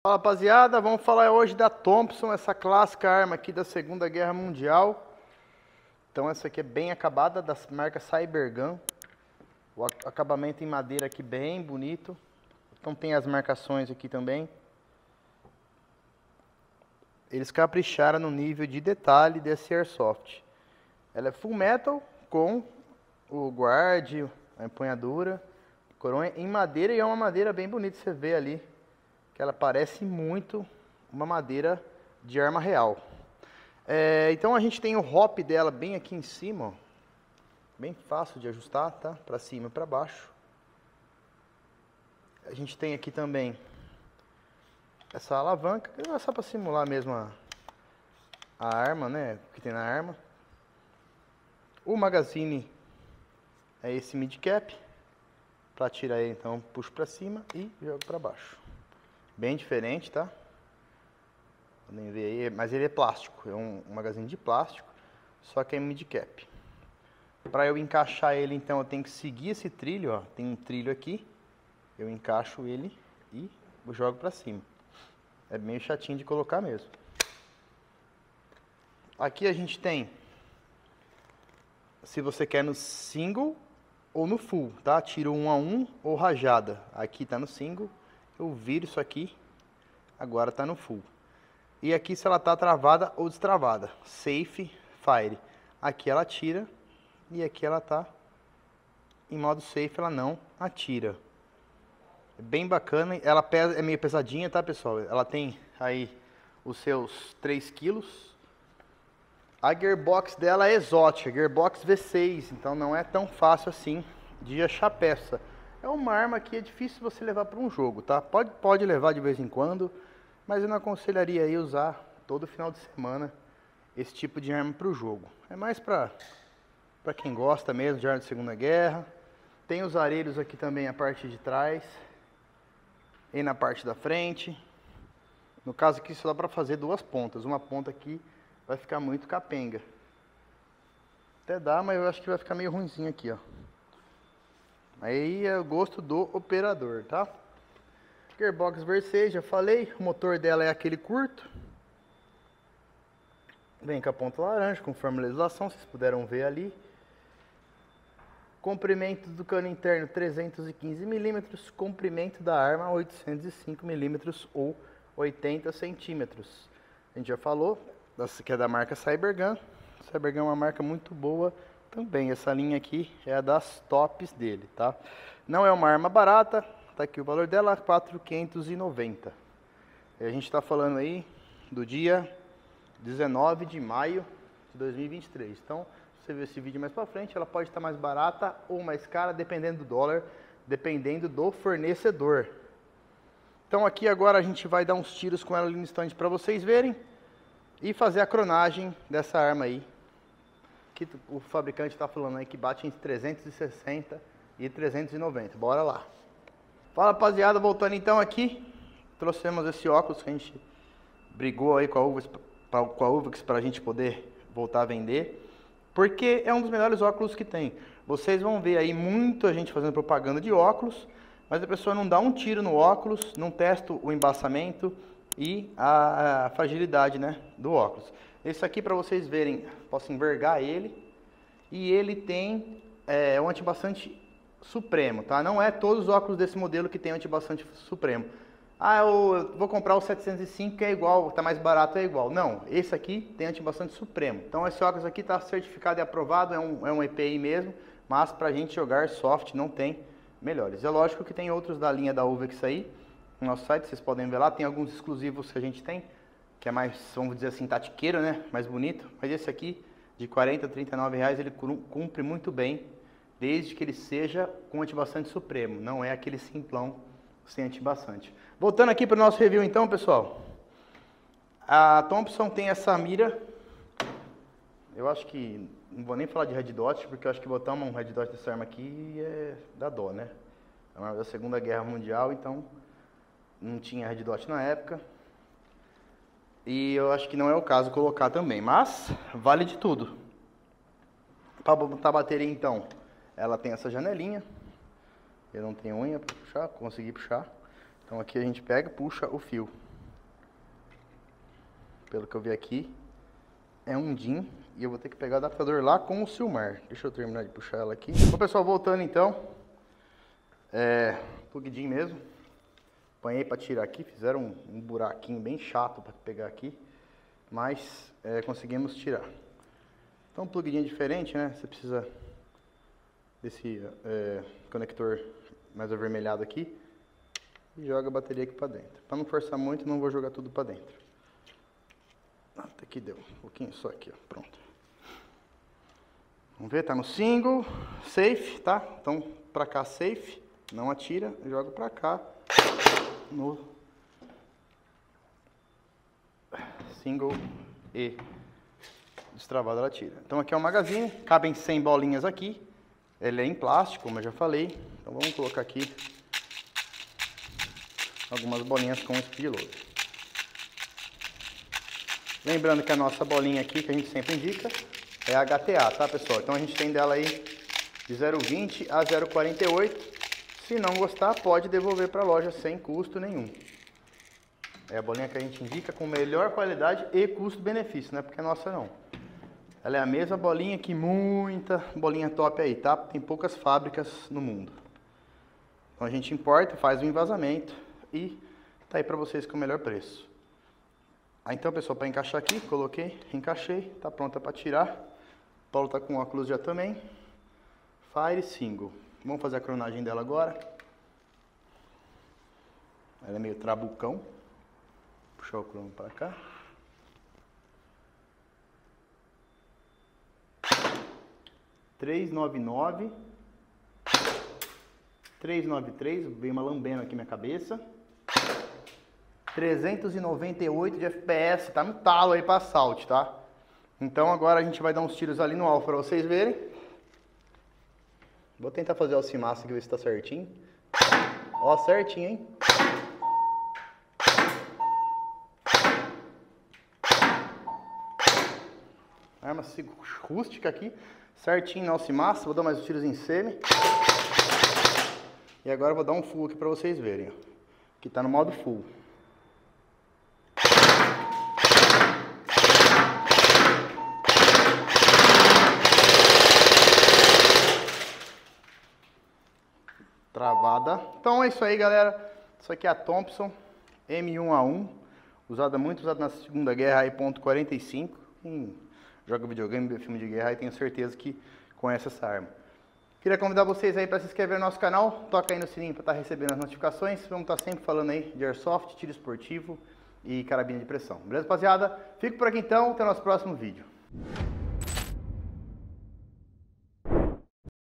Fala, rapaziada, vamos falar hoje da Thompson, essa clássica arma aqui da Segunda Guerra Mundial. Então essa aqui é bem acabada, da marca Cybergun. O acabamento em madeira aqui bem bonito. Então tem as marcações aqui também. Eles capricharam no nível de detalhe desse airsoft. Ela é full metal com o guard, a empunhadura, coronha em madeira, e é uma madeira bem bonita, você vê ali que ela parece muito uma madeira de arma real. Então a gente tem o hop dela bem aqui em cima, ó. Bem fácil de ajustar, tá? Para cima e para baixo. A gente tem aqui também essa alavanca, que é só para simular mesmo a arma, né? O que tem na arma. O magazine é esse mid cap. Para tirar ele, então puxo para cima e jogo para baixo. Bem diferente, tá? Podem ver aí, mas ele é plástico, é um magazine de plástico, só que é mid cap. Para eu encaixar ele, então eu tenho que seguir esse trilho, ó. Tem um trilho aqui, eu encaixo ele e jogo para cima. É meio chatinho de colocar mesmo. Aqui a gente tem, se você quer no single ou no full, tá? Tiro 1 a 1 ou rajada. Aqui tá no single. Eu viro isso aqui, agora tá no full. E aqui se ela tá travada ou destravada. Safe, fire. Aqui ela atira e aqui ela tá em modo safe, ela não atira. É bem bacana, ela pesa, é meio pesadinha, tá, pessoal? Ela tem aí os seus 3 quilos. A gearbox dela é exótica, gearbox V6, então não é tão fácil assim de achar peça. É uma arma que é difícil você levar para um jogo, tá? Pode levar de vez em quando, mas eu não aconselharia aí usar todo final de semana esse tipo de arma para o jogo. É mais para quem gosta mesmo de arma de Segunda Guerra. Tem os arelhos aqui também a parte de trás e na parte da frente. No caso aqui só dá para fazer 2 pontas. Uma ponta aqui vai ficar muito capenga. Até dá, mas eu acho que vai ficar meio ruinzinho aqui, ó. Aí é o gosto do operador, tá? Gearbox V6, já falei. O motor dela é aquele curto. Vem com a ponta laranja, conforme a legislação, vocês puderam ver ali. Comprimento do cano interno 315 mm. Comprimento da arma 805 mm ou 80 centímetros. A gente já falou que é da marca Cybergun. Cybergun é uma marca muito boa também. Essa linha aqui é a das tops dele, tá? Não é uma arma barata, tá aqui o valor dela, 4.590. A gente tá falando aí do dia 19 de maio de 2023. Então, se você ver esse vídeo mais pra frente, ela pode estar mais barata ou mais cara, dependendo do dólar, dependendo do fornecedor. Então aqui agora a gente vai dar uns tiros com ela ali no stand para vocês verem e fazer a cronagem dessa arma aí, que o fabricante está falando aí que bate entre 360 e 390. Bora lá. Fala, rapaziada, voltando então aqui, trouxemos esse óculos que a gente brigou aí com a Uvex para a gente poder voltar a vender, porque é um dos melhores óculos que tem. Vocês vão ver aí muita gente fazendo propaganda de óculos, mas a pessoa não dá um tiro no óculos, não testa o embaçamento e a fragilidade, né, do óculos. Esse aqui, para vocês verem, posso envergar ele, e ele tem um antibaçante supremo, tá? Não é todos os óculos desse modelo que tem antibaçante supremo. Ah, eu vou comprar o 705 que é igual, tá mais barato, é igual. Não, esse aqui tem antibaçante supremo. Então esse óculos aqui está certificado e aprovado, é um EPI mesmo, mas pra gente jogar soft não tem melhores. É lógico que tem outros da linha da Uvex aí, no nosso site, vocês podem ver lá, tem alguns exclusivos que a gente tem, que é mais, vamos dizer assim, tatiqueiro, né, mais bonito. Mas esse aqui, de 40 a 39 reais, ele cumpre muito bem, desde que ele seja com antibaçante supremo, não é aquele simplão sem antibaçante. Voltando aqui para o nosso review então, pessoal. A Thompson tem essa mira, eu acho que, não vou nem falar de red dot, porque eu acho que botar um red dot dessa arma aqui dá dó, né? É uma arma da Segunda Guerra Mundial, então não tinha red dot na época. E eu acho que não é o caso colocar também, mas vale de tudo. Para botar a bateria então, ela tem essa janelinha. Eu não tenho unha para puxar, consegui puxar. Então aqui a gente pega, puxa o fio. pelo que eu vi aqui, é um DIN. E eu vou ter que pegar o adaptador lá com o Silmar. Deixa eu terminar de puxar ela aqui. Bom, pessoal, voltando então. Plug DIN mesmo. Apanhei para tirar aqui. Fizeram um buraquinho bem chato para pegar aqui. Mas conseguimos tirar. Então, um plug DIN diferente, né? Você precisa desse conector mais avermelhado aqui. E joga a bateria aqui para dentro. Para não forçar muito, não vou jogar tudo para dentro. Até que deu. Um pouquinho só aqui, ó. Pronto. Vamos ver, tá no single, safe, tá? Então, pra cá, safe, não atira, eu jogo pra cá, no single e destravado ela atira. Então aqui é o magazine, cabem 100 bolinhas aqui, ele é em plástico, como eu já falei, então vamos colocar aqui algumas bolinhas com speed load. Lembrando que a nossa bolinha aqui, que a gente sempre indica, é a HTA, tá, pessoal? Então a gente tem dela aí de 0,20 a 0,48. Se não gostar, pode devolver para a loja sem custo nenhum. É a bolinha que a gente indica com melhor qualidade e custo-benefício, não é porque é nossa não. Ela é a mesma bolinha que muita bolinha top aí, tá? Tem poucas fábricas no mundo. Então a gente importa, faz o envasamento e tá aí para vocês com o melhor preço. Então, pessoal, para encaixar aqui, coloquei, encaixei, tá pronta para tirar. O Paulo tá com óculos já também. Fire single. Vamos fazer a cronagem dela agora. Ela é meio trabucão. Puxar o crono para cá. .399. 393, veio uma lambendo aqui na minha cabeça. 398 de FPS, tá no talo aí pra assalto, tá? Então agora a gente vai dar uns tiros ali no alvo pra vocês verem. Vou tentar fazer o alcimaço aqui, ver se tá certinho. Ó, certinho, hein? Arma rústica aqui, certinho na alcimaço. Vou dar mais uns tiros em semi. E agora eu vou dar um full aqui pra vocês verem, ó. Que tá no modo full. Travada. Então é isso aí, galera. Isso aqui é a Thompson M1A1, muito usada na Segunda Guerra aí, .45. Quem joga videogame, vê filme de guerra, aí tenho certeza que conhece essa arma. Queria convidar vocês aí para se inscrever no nosso canal, toca aí no sininho para estar recebendo as notificações. Vamos estar sempre falando aí de airsoft, tiro esportivo e carabina de pressão. Beleza, rapaziada? Fico por aqui então, até o nosso próximo vídeo.